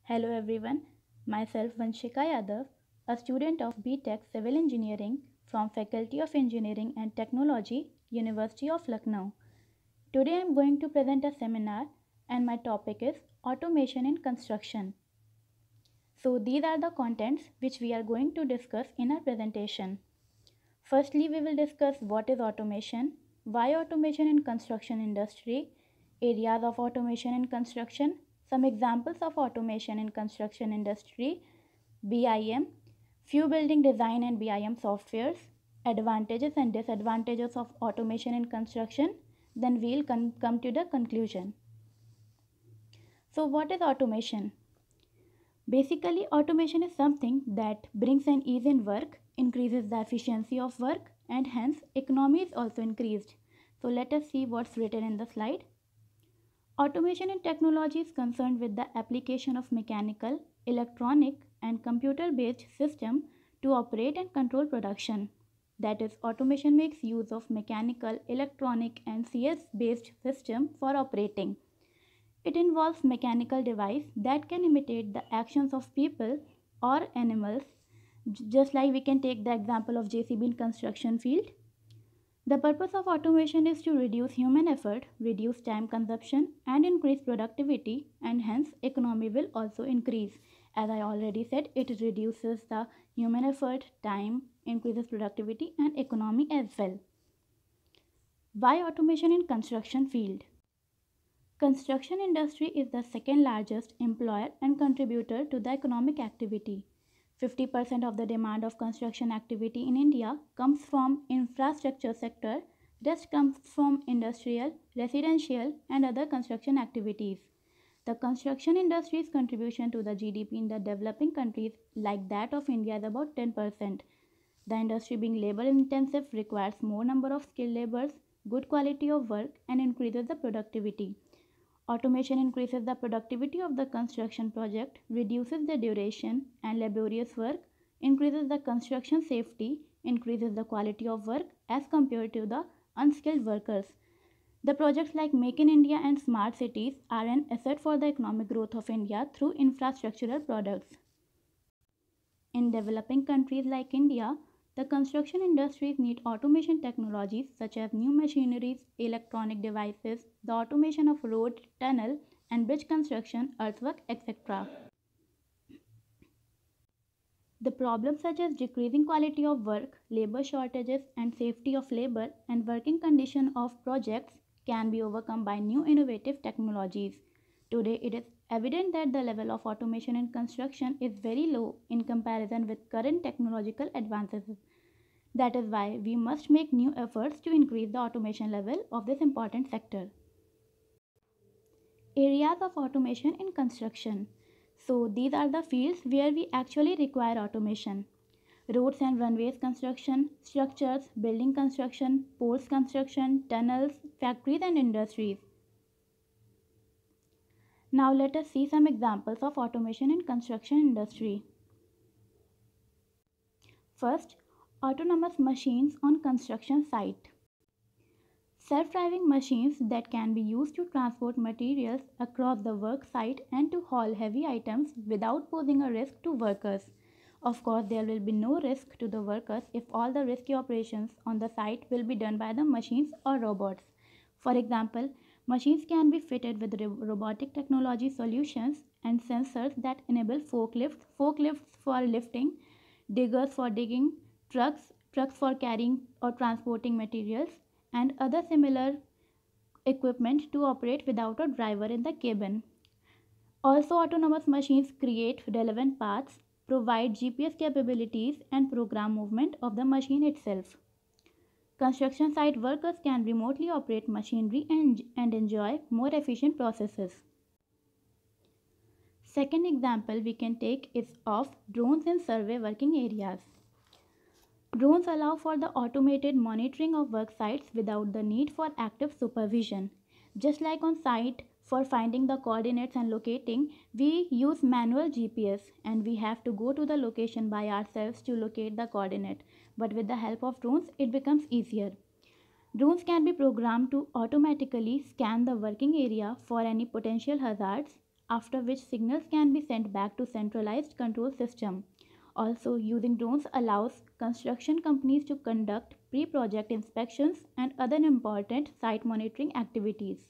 Hello everyone, myself Vanshika Yadav, a student of BTech Civil Engineering from Faculty of Engineering and Technology, University of Lucknow. Today I am going to present a seminar and my topic is Automation in Construction. So these are the contents which we are going to discuss in our presentation. Firstly, we will discuss what is automation, why automation in construction industry, areas of automation in construction, some examples of automation in construction industry, BIM, few building design and BIM softwares, advantages and disadvantages of automation in construction, then we'll come to the conclusion. So what is automation? Basically, automation is something that brings an ease in work, increases the efficiency of work, and hence economy is also increased. So let us see what's written in the slide. Automation in technology is concerned with the application of mechanical, electronic, and computer-based system to operate and control production. That is, automation makes use of mechanical, electronic, and CS-based system for operating. It involves mechanical device that can imitate the actions of people or animals, just like we can take the example of JCB in construction field. The purpose of automation is to reduce human effort, reduce time consumption and increase productivity, and hence economy will also increase. As I already said, it reduces the human effort, time, increases productivity and economy as well. Why automation in construction field? Construction industry is the second largest employer and contributor to the economic activity. 50% of the demand of construction activity in India comes from infrastructure sector, rest comes from industrial, residential and other construction activities. The construction industry's contribution to the GDP in the developing countries like that of India is about 10%. The industry being labor intensive requires more number of skilled laborers, good quality of work and increases the productivity. Automation increases the productivity of the construction project, reduces the duration and laborious work, increases the construction safety, increases the quality of work as compared to the unskilled workers. The projects like Make in India and Smart Cities are an asset for the economic growth of India through infrastructural products. In developing countries like India, the construction industries need automation technologies such as new machineries, electronic devices, the automation of road, tunnel, and bridge construction, earthwork, etc. The problems such as decreasing quality of work, labor shortages, and safety of labor and working condition of projects can be overcome by new innovative technologies. Today, it is evident that the level of automation in construction is very low in comparison with current technological advances. That is why we must make new efforts to increase the automation level of this important sector. Areas of automation in construction. So these are the fields where we actually require automation. Roads and runways construction, structures, building construction, ports construction, tunnels, factories and industries. Now let us see some examples of automation in construction industry. First, autonomous machines on construction site. Self-driving machines that can be used to transport materials across the work site and to haul heavy items without posing a risk to workers. Of course, there will be no risk to the workers if all the risky operations on the site will be done by the machines or robots. For example, machines can be fitted with robotic technology solutions and sensors that enable forklifts for lifting, diggers for digging, trucks for carrying or transporting materials, and other similar equipment to operate without a driver in the cabin. Also, autonomous machines create relevant paths, provide GPS capabilities, and program movement of the machine itself. Construction site workers can remotely operate machinery and enjoy more efficient processes. Second example we can take is of drones in survey working areas. Drones allow for the automated monitoring of work sites without the need for active supervision. Just like on site, for finding the coordinates and locating, we use manual GPS and we have to go to the location by ourselves to locate the coordinate. But with the help of drones, it becomes easier. Drones can be programmed to automatically scan the working area for any potential hazards, after which signals can be sent back to centralized control system. Also, using drones allows construction companies to conduct pre-project inspections and other important site monitoring activities.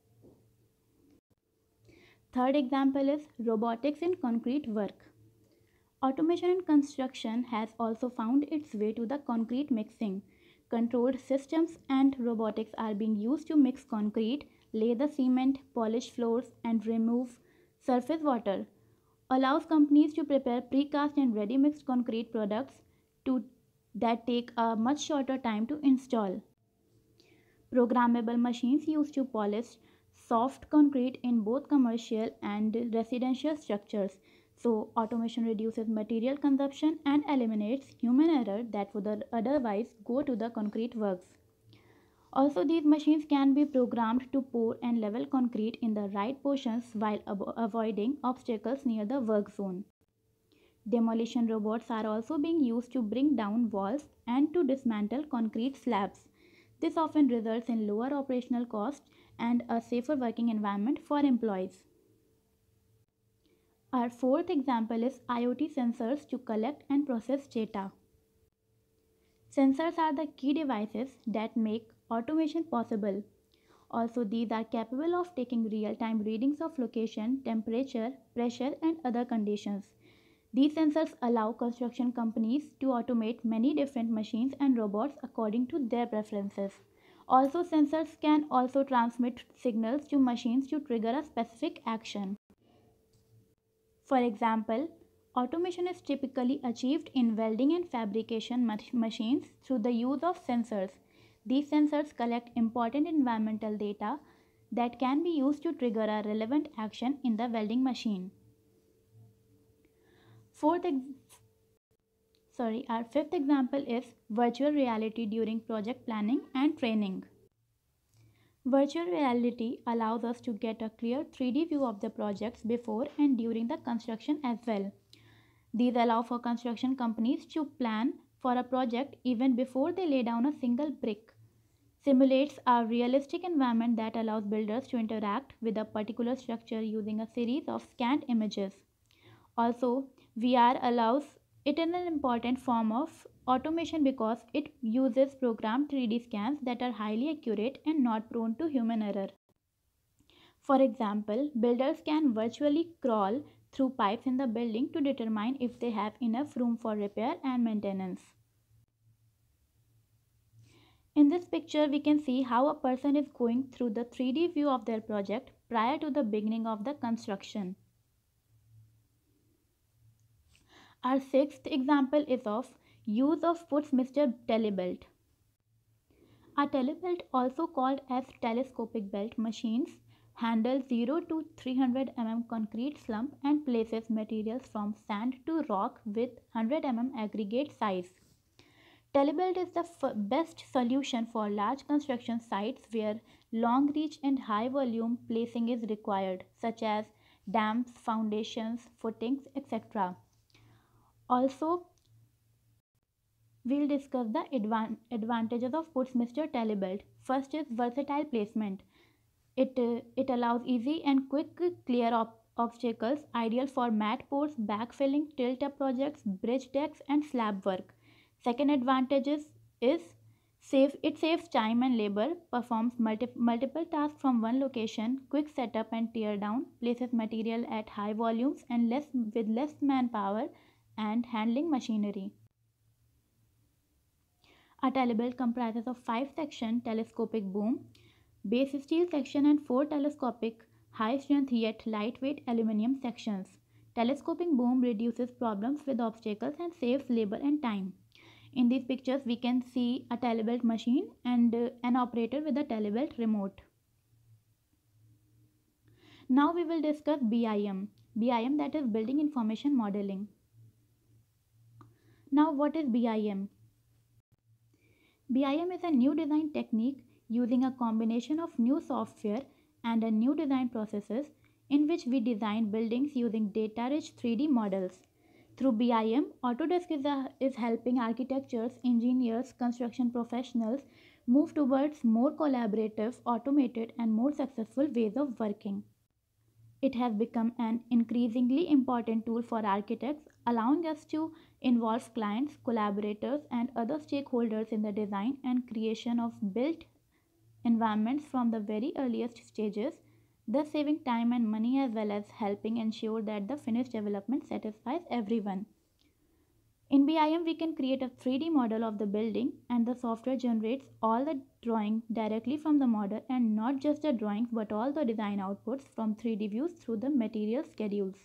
Third example is robotics in concrete work. Automation in construction has also found its way to the concrete mixing. Controlled systems and robotics are being used to mix concrete, lay the cement, polish floors, and remove surface water. Allows companies to prepare precast and ready mixed concrete products to, that take a much shorter time to install. Programmable machines used to polish soft concrete in both commercial and residential structures. So, automation reduces material consumption and eliminates human error that would otherwise go to the concrete works. Also, these machines can be programmed to pour and level concrete in the right portions while avoiding obstacles near the work zone. Demolition robots are also being used to bring down walls and to dismantle concrete slabs. This often results in lower operational costs and a safer working environment for employees. Our fourth example is IoT sensors to collect and process data. Sensors are the key devices that make automation possible. Also, these are capable of taking real-time readings of location, temperature, pressure, and other conditions. These sensors allow construction companies to automate many different machines and robots according to their preferences. Also, sensors can also transmit signals to machines to trigger a specific action. For example, automation is typically achieved in welding and fabrication machines through the use of sensors. These sensors collect important environmental data that can be used to trigger a relevant action in the welding machine. Our fifth example is virtual reality during project planning and training. Virtual reality allows us to get a clear 3D view of the projects before and during the construction as well. These allow for construction companies to plan for a project even before they lay down a single brick. Simulates a realistic environment that allows builders to interact with a particular structure using a series of scanned images. Also, VR allows it is an important form of automation because it uses programmed 3D scans that are highly accurate and not prone to human error. For example, builders can virtually crawl through pipes in the building to determine if they have enough room for repair and maintenance. In this picture, we can see how a person is going through the 3D view of their project prior to the beginning of the construction. Our sixth example is of use of Putzmeister telebelt. A telebelt, also called as telescopic belt machines, handle 0 to 300 mm concrete slump and places materials from sand to rock with 100 mm aggregate size. Telebelt is the best solution for large construction sites where long reach and high volume placing is required, such as dams, foundations, footings, etc. Also, we'll discuss the advantages of Putzmeister telebelt. First is versatile placement. It allows easy and quick clear obstacles, ideal for mat pours, backfilling, tilt-up projects, bridge decks, and slab work. Second advantage is it saves time and labor, performs multiple tasks from one location, quick setup and tear down, places material at high volumes and with less manpower and handling machinery. A telebelt comprises of 5-section telescopic boom, base steel section and 4 telescopic high-strength yet lightweight aluminum sections. Telescoping boom reduces problems with obstacles and saves labor and time. In these pictures, we can see a telebelt machine and an operator with a telebelt remote. Now we will discuss BIM. BIM, that is Building Information Modeling. Now what is BIM? BIM is a new design technique using a combination of new software and a new design processes in which we design buildings using data-rich 3D models. Through BIM, Autodesk is helping architects, engineers, construction professionals move towards more collaborative, automated, and more successful ways of working. It has become an increasingly important tool for architects, allowing us to involve clients, collaborators, and other stakeholders in the design and creation of built environments from the very earliest stages, thus saving time and money as well as helping ensure that the finished development satisfies everyone. In BIM, we can create a 3D model of the building, and the software generates all the drawing directly from the model, and not just the drawings but all the design outputs from 3D views through the material schedules.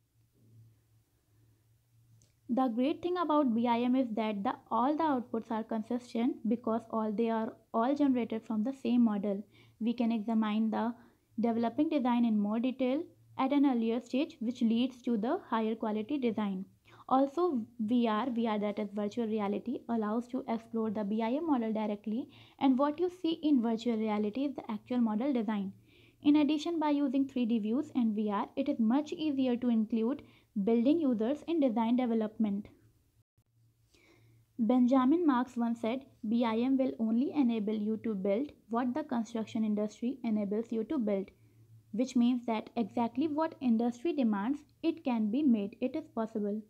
The great thing about BIM is that all the outputs are consistent because they are all generated from the same model. We can examine the developing design in more detail at an earlier stage, which leads to the higher quality design. Also, VR, that is virtual reality, allows to explore the BIM model directly, and what you see in virtual reality is the actual model design. In addition, by using 3D views and VR, it is much easier to include building users in design development. Benjamin Marx once said, BIM will only enable you to build what the construction industry enables you to build, which means that exactly what industry demands, it can be made. It is possible.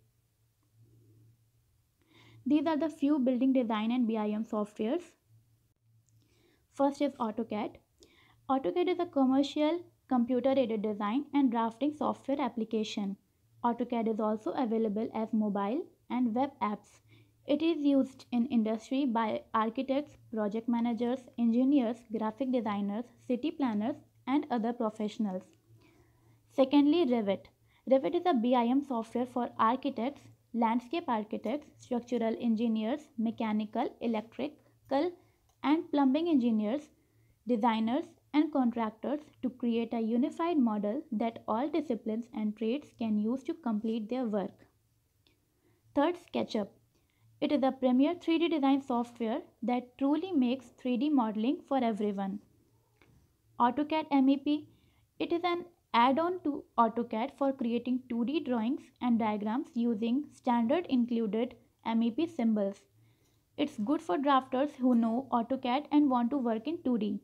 These are the few building design and BIM softwares. First is AutoCAD. AutoCAD is a commercial computer-aided design and drafting software application. AutoCAD is also available as mobile and web apps. It is used in industry by architects, project managers, engineers, graphic designers, city planners, and other professionals. Secondly, Revit. Revit is a BIM software for architects, landscape architects, structural engineers, mechanical, electrical, and plumbing engineers, designers, and contractors to create a unified model that all disciplines and trades can use to complete their work. Third, SketchUp. It is a premier 3D design software that truly makes 3D modeling for everyone. AutoCAD MEP. It is an add-on to AutoCAD for creating 2D drawings and diagrams using standard included MEP symbols. It's good for drafters who know AutoCAD and want to work in 2D.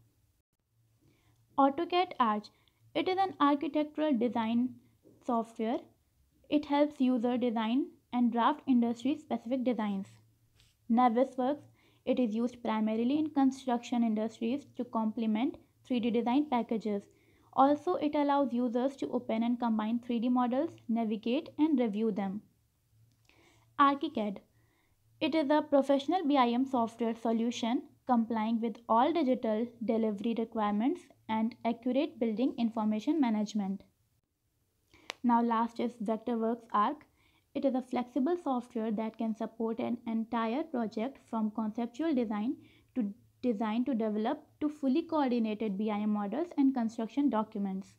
AutoCAD Arch. It is an architectural design software. It helps user design and draft industry specific designs. Navisworks. It is used primarily in construction industries to complement 3D design packages. Also, it allows users to open and combine 3D models, navigate and review them. ArchiCAD. It is a professional BIM software solution complying with all digital delivery requirements and accurate building information management. Now last is Vectorworks Arc. It is a flexible software that can support an entire project from conceptual design to develop to fully coordinated BIM models and construction documents.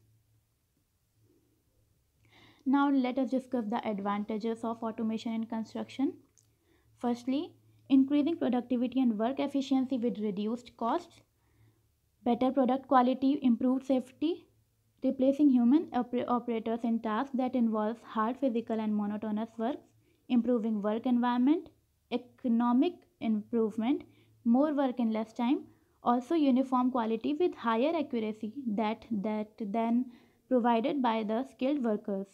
Now let us discuss the advantages of automation in construction. Firstly, increasing productivity and work efficiency with reduced costs, better product quality, improved safety, replacing human operators in tasks that involve hard physical and monotonous work, improving work environment, economic improvement, more work in less time, also uniform quality with higher accuracy that then provided by the skilled workers.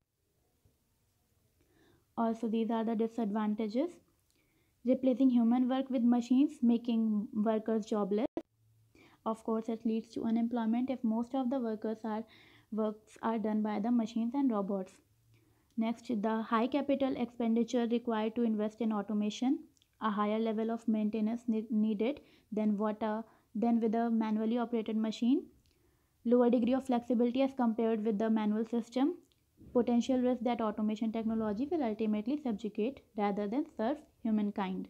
Also, these are the disadvantages. Replacing human work with machines, making workers jobless. Of course, it leads to unemployment if most of the works are done by the machines and robots. Next, the high capital expenditure required to invest in automation, a higher level of maintenance needed than with a manually operated machine, lower degree of flexibility as compared with the manual system, potential risk that automation technology will ultimately subjugate rather than serve humankind.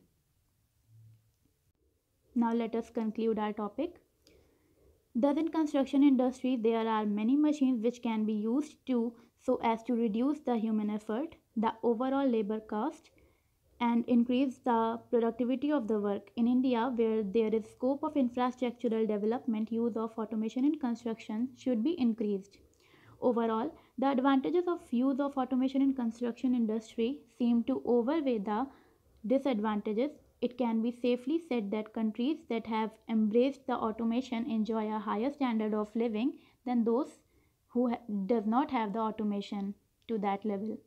Now let us conclude our topic. Thus, in construction industry, there are many machines which can be used so as to reduce the human effort, the overall labor cost, and increase the productivity of the work. In India, where there is scope of infrastructural development, use of automation in construction should be increased. Overall, the advantages of use of automation in construction industry seem to outweigh the disadvantages. It can be safely said that countries that have embraced the automation enjoy a higher standard of living than those who does not have the automation to that level.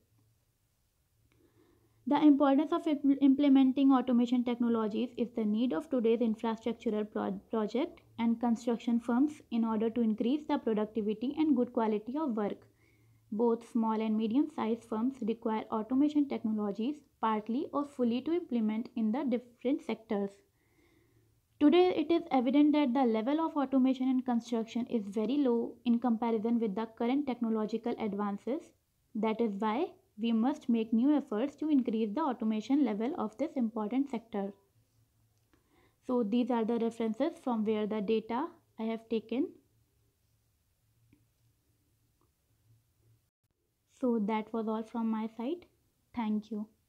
The importance of implementing automation technologies is the need of today's infrastructural project and construction firms in order to increase the productivity and good quality of work. Both small and medium sized firms require automation technologies partly or fully to implement in the different sectors. Today, it is evident that the level of automation in construction is very low in comparison with the current technological advances. That is why we must make new efforts to increase the automation level of this important sector. So, these are the references from where the data I have taken. So, that was all from my side. Thank you.